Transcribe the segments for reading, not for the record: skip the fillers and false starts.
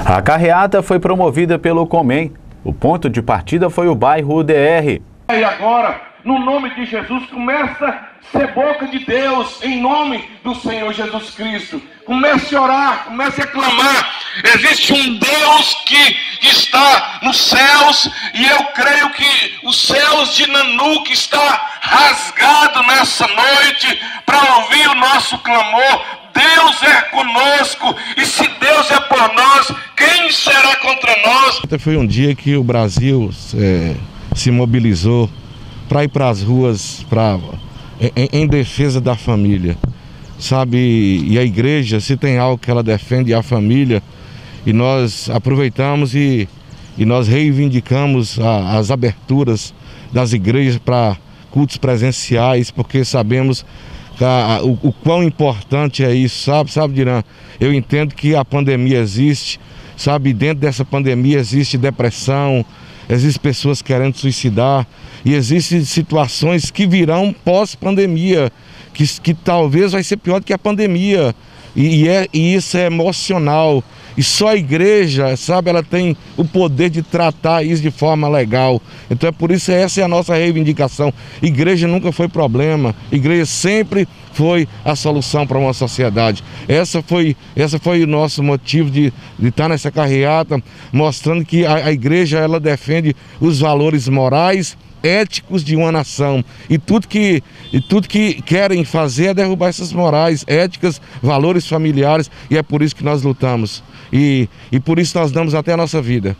A carreata foi promovida pelo Comem. O ponto de partida foi o bairro UDR. E agora, no nome de Jesus, começa a ser boca de Deus, em nome do Senhor Jesus Cristo. Comece a orar, comece a clamar. Existe um Deus que está nos céus, e eu creio que os céus de Nanuque está rasgado nessa noite para ouvir o nosso clamor. Deus é conosco, e se Deus é por nós, quem será contra nós? Foi um dia que o Brasil se mobilizou para ir para as ruas em defesa da família, sabe? E a igreja, se tem algo que ela defende, é a família, e nós aproveitamos e nós reivindicamos as aberturas das igrejas para cultos presenciais, porque sabemos o quão importante é isso, sabe, Diran? Eu entendo que a pandemia existe, sabe? Dentro dessa pandemia existe depressão, existem pessoas querendo suicidar, e existem situações que virão pós-pandemia, que talvez vai ser pior do que a pandemia, e isso é emocional. E só a igreja, sabe, ela tem o poder de tratar isso de forma legal. Então é por isso, essa é a nossa reivindicação. Igreja nunca foi problema, igreja sempre foi a solução para uma sociedade. Essa foi o nosso motivo de estar nessa carreata, mostrando que a igreja, ela defende os valores morais, éticos de uma nação, e tudo que querem fazer é derrubar essas morais, éticas, valores familiares, e é por isso que nós lutamos, e por isso nós damos até a nossa vida.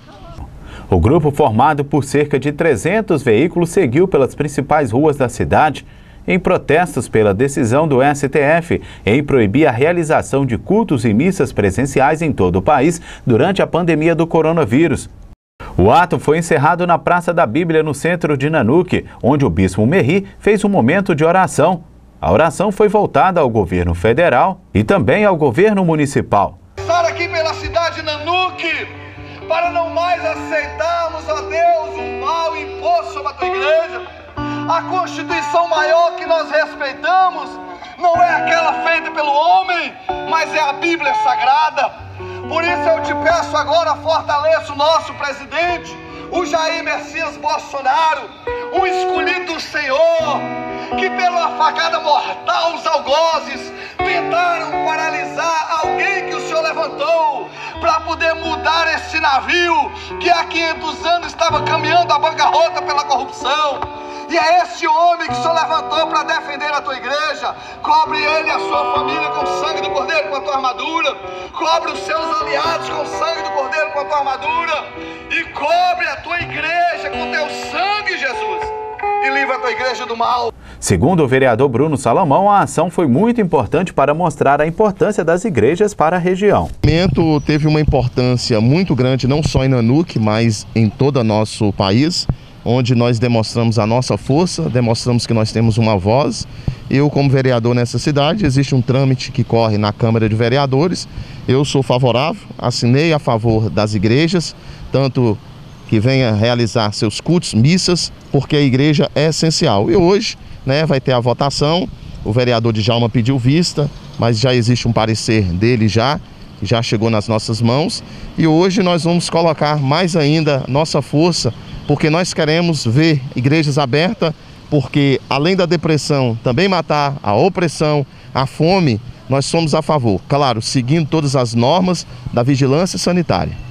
O grupo, formado por cerca de 300 veículos, seguiu pelas principais ruas da cidade em protestos pela decisão do STF em proibir a realização de cultos e missas presenciais em todo o país durante a pandemia do coronavírus. O ato foi encerrado na Praça da Bíblia, no centro de Nanuque, onde o bispo Merri fez um momento de oração. A oração foi voltada ao governo federal e também ao governo municipal. Estar aqui pela cidade de Nanuque, para não mais aceitarmos, ó Deus, o mal imposto sobre a tua igreja. A Constituição maior que nós respeitamos não é aquela feita pelo homem, mas é a Bíblia Sagrada. Por isso eu te peço agora, fortaleça o nosso presidente, o Jair Messias Bolsonaro, o escolhido do Senhor, que pela facada mortal, os algozes tentaram paralisar alguém que o Senhor levantou para poder mudar esse navio que há 500 anos estava caminhando a bancarrota pela corrupção. E é esse homem que o Senhor levantou para defender a tua igreja. Cobre ele e a sua família com o sangue do Cordeiro, com a tua armadura. Cobre os seus aliados com o sangue do Cordeiro, com a tua armadura. E cobre a tua igreja com o teu sangue, Jesus. E livra a tua igreja do mal. Segundo o vereador Bruno Salomão, a ação foi muito importante para mostrar a importância das igrejas para a região. O evento teve uma importância muito grande, não só em Nanuque, mas em todo o nosso país, onde nós demonstramos a nossa força, demonstramos que nós temos uma voz. Eu, como vereador nessa cidade, existe um trâmite que corre na Câmara de Vereadores. Eu sou favorável, assinei a favor das igrejas, tanto que venha realizar seus cultos, missas, porque a igreja é essencial. E hoje, vai ter a votação, o vereador Djalma pediu vista, mas já existe um parecer dele que já chegou nas nossas mãos. E hoje nós vamos colocar mais ainda nossa força, porque nós queremos ver igrejas abertas, porque além da depressão, também matar a opressão, a fome, nós somos a favor, claro, seguindo todas as normas da vigilância sanitária.